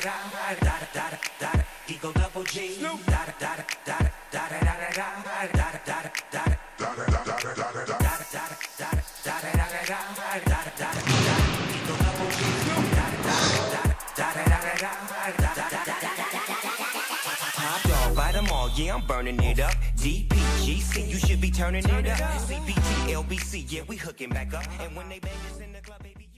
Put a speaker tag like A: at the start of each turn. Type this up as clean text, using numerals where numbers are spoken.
A: Eagle double G. Top dog, buy them all, yeah, I'm burning it up. DPGC, you should be turning it up. CBT, LBC, yeah, we hooking back up. And when they bang us in the club, baby.